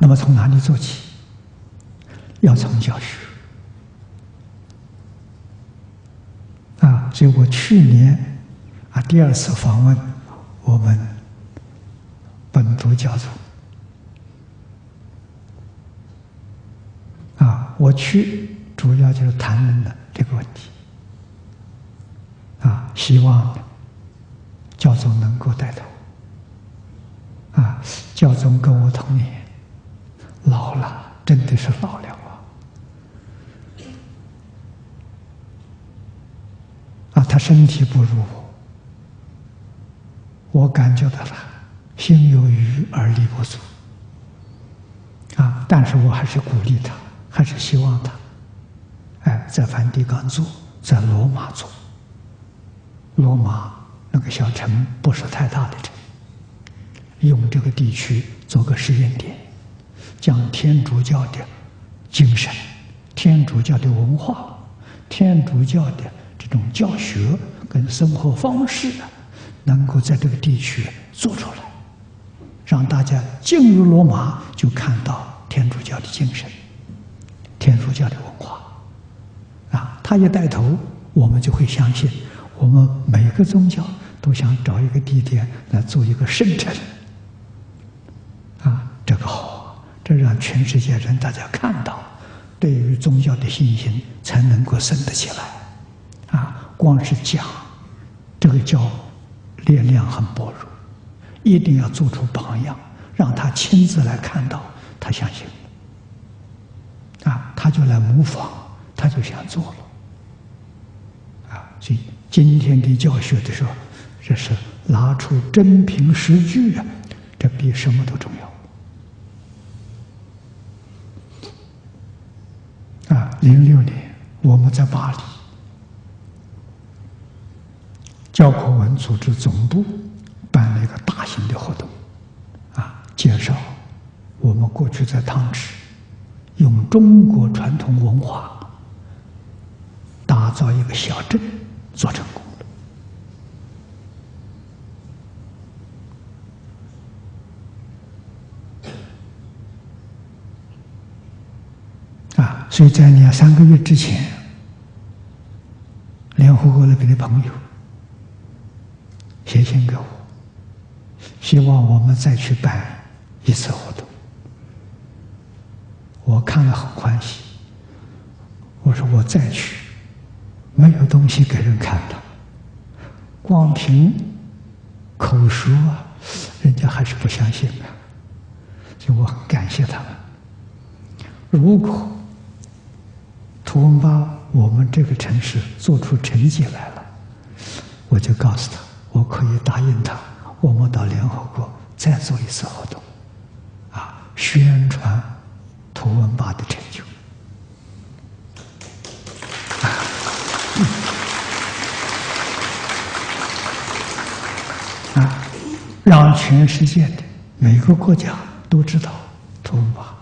那么从哪里做起？要从教学啊！所以我去年第2次访问我们本笃教组我去主要就是谈论了这个问题希望教宗能够带头教宗跟我同年，老了，真的是老了他身体不如我感觉到了心有余而力不足但是我还是鼓励他，还是希望他在梵蒂冈做，在罗马做。罗马那个小城不是太大的城，用这个地区做个实验点，将天主教的精神、天主教的文化、天主教的这种教学跟生活方式能够在这个地区做出来，让大家进入罗马就看到天主教的精神、天主教的文化他一带头，我们就会相信，我们每个宗教都想找一个地点来做一个圣城这个好，这让全世界人大家看到，对于宗教的信心才能够生得起来光是讲这个教力量很薄弱，一定要做出榜样，让他亲自来看到，他相信他就来模仿，他就想做了所以今天的教学的时候，这是拿出真凭实据这比什么都重要06年我们在巴黎教科文组织总部办了一个大型的活动介绍我们过去在汤池用中国传统文化打造一个小镇，做成功了所以在2-3个月之前，联合国那边的朋友写信给我，希望我们再去办一次活动。我看了很欢喜，我说我再去，没有东西给人看的，光凭口述人家还是不相信所以我很感谢他们。如果图文巴我们这个城市做出成绩来了，我就告诉他，我可以答应他，我们到联合国再做一次活动宣传图文巴的成就让全世界的每个国家都知道图文巴